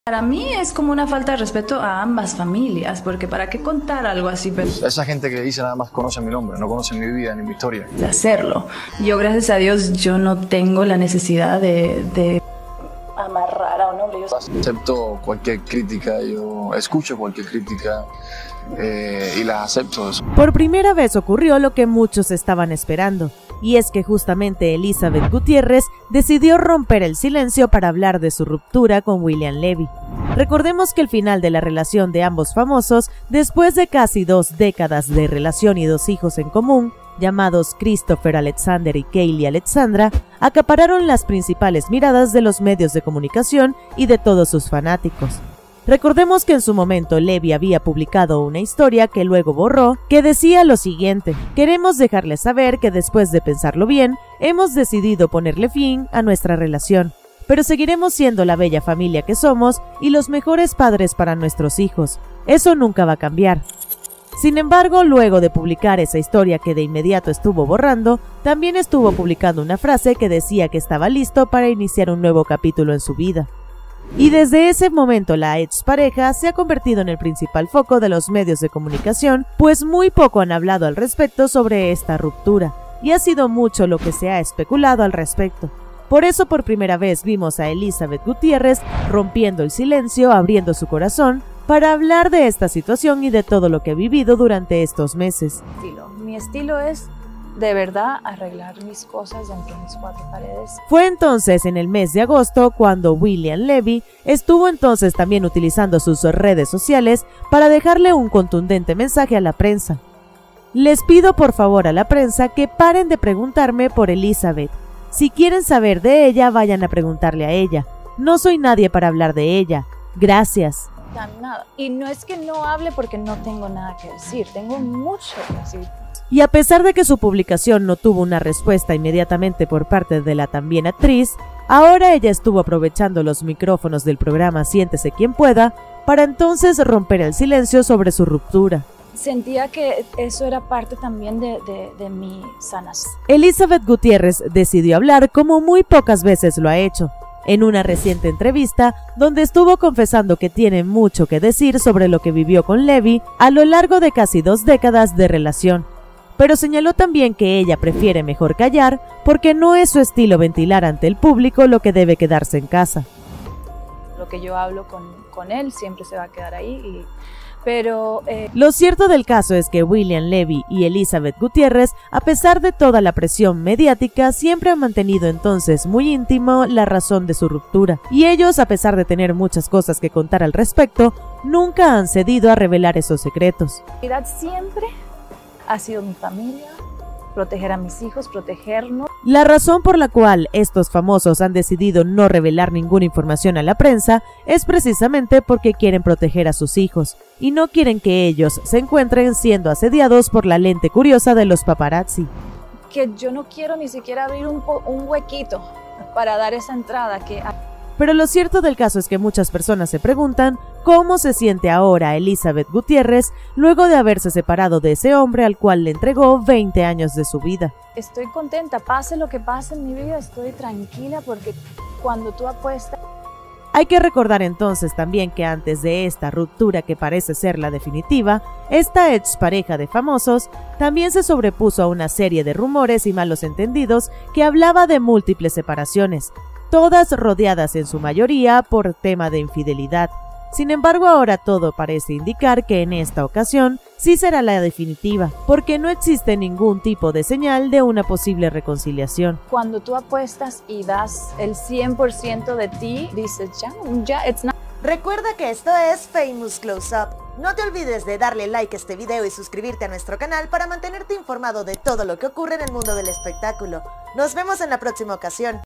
Para mí es como una falta de respeto a ambas familias, porque ¿para qué contar algo así? Pero esa gente que dice nada más conoce mi nombre, no conoce mi vida ni mi historia. de hacerlo. Yo, gracias a Dios, yo no tengo la necesidad de amarrar a un hombre. Yo acepto cualquier crítica, yo escucho cualquier crítica y la acepto. Por primera vez ocurrió lo que muchos estaban esperando, y es que justamente Elizabeth Gutiérrez decidió romper el silencio para hablar de su ruptura con William Levy. Recordemos que el final de la relación de ambos famosos, después de casi 2 décadas de relación y 2 hijos en común, llamados Christopher Alexander y Kaylee Alexandra, acapararon las principales miradas de los medios de comunicación y de todos sus fanáticos. Recordemos que en su momento Levy había publicado una historia que luego borró, que decía lo siguiente: queremos dejarles saber que después de pensarlo bien, hemos decidido ponerle fin a nuestra relación, pero seguiremos siendo la bella familia que somos y los mejores padres para nuestros hijos. Eso nunca va a cambiar. Sin embargo, luego de publicar esa historia que de inmediato estuvo borrando, también estuvo publicando una frase que decía que estaba listo para iniciar un nuevo capítulo en su vida. Y desde ese momento la expareja se ha convertido en el principal foco de los medios de comunicación, pues muy poco han hablado al respecto sobre esta ruptura, y ha sido mucho lo que se ha especulado al respecto. Por eso por primera vez vimos a Elizabeth Gutiérrez rompiendo el silencio, abriendo su corazón, para hablar de esta situación y de todo lo que ha vivido durante estos meses. Mi estilo es de verdad arreglar mis cosas dentro de mis 4 paredes. Fue entonces en el mes de agosto cuando William Levy estuvo entonces también utilizando sus redes sociales para dejarle un contundente mensaje a la prensa. Les pido por favor a la prensa que paren de preguntarme por Elizabeth. Si quieren saber de ella, vayan a preguntarle a ella. No soy nadie para hablar de ella. Gracias. Nada. Y no es que no hable porque no tengo nada que decir, tengo mucho que decir. Y a pesar de que su publicación no tuvo una respuesta inmediatamente por parte de la también actriz, ahora ella estuvo aprovechando los micrófonos del programa Siéntese quien pueda para entonces romper el silencio sobre su ruptura. Sentía que eso era parte también de mi sanación. Elizabeth Gutiérrez decidió hablar como muy pocas veces lo ha hecho, en una reciente entrevista donde estuvo confesando que tiene mucho que decir sobre lo que vivió con Levy a lo largo de casi 2 décadas de relación. Pero señaló también que ella prefiere mejor callar porque no es su estilo ventilar ante el público lo que debe quedarse en casa. Lo que yo hablo con él siempre se va a quedar ahí, pero lo cierto del caso es que William Levy y Elizabeth Gutiérrez, a pesar de toda la presión mediática, siempre han mantenido entonces muy íntimo la razón de su ruptura, y ellos, a pesar de tener muchas cosas que contar al respecto, nunca han cedido a revelar esos secretos. Siempre ha sido mi familia, proteger a mis hijos, protegernos. La razón por la cual estos famosos han decidido no revelar ninguna información a la prensa es precisamente porque quieren proteger a sus hijos y no quieren que ellos se encuentren siendo asediados por la lente curiosa de los paparazzi. Que yo no quiero ni siquiera abrir un huequito para dar esa entrada que... Pero lo cierto del caso es que muchas personas se preguntan cómo se siente ahora Elizabeth Gutiérrez luego de haberse separado de ese hombre al cual le entregó 20 años de su vida. Estoy contenta, pase lo que pase en mi vida, estoy tranquila porque cuando tú apuestas... Hay que recordar entonces también que antes de esta ruptura que parece ser la definitiva, esta expareja de famosos también se sobrepuso a una serie de rumores y malos entendidos que hablaba de múltiples separaciones, todas rodeadas en su mayoría por tema de infidelidad. Sin embargo, ahora todo parece indicar que en esta ocasión sí será la definitiva, porque no existe ningún tipo de señal de una posible reconciliación. Cuando tú apuestas y das el 100% de ti, dices ya, it's not. Recuerda que esto es Famous Close Up. No te olvides de darle like a este video y suscribirte a nuestro canal para mantenerte informado de todo lo que ocurre en el mundo del espectáculo. Nos vemos en la próxima ocasión.